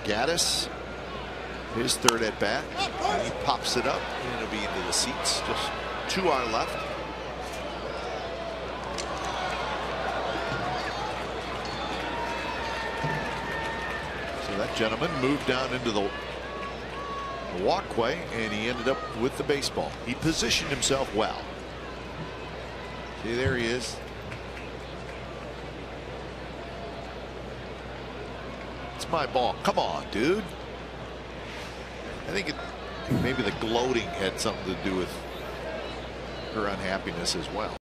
Gaddis, his third at bat, and he pops it up, and it'll be into the seats. Just 2 are left. So that gentleman moved down into the walkway, and he ended up with the baseball. He positioned himself well. See, there he is. It's my ball. Come on, dude. I think maybe the gloating had something to do with her unhappiness as well.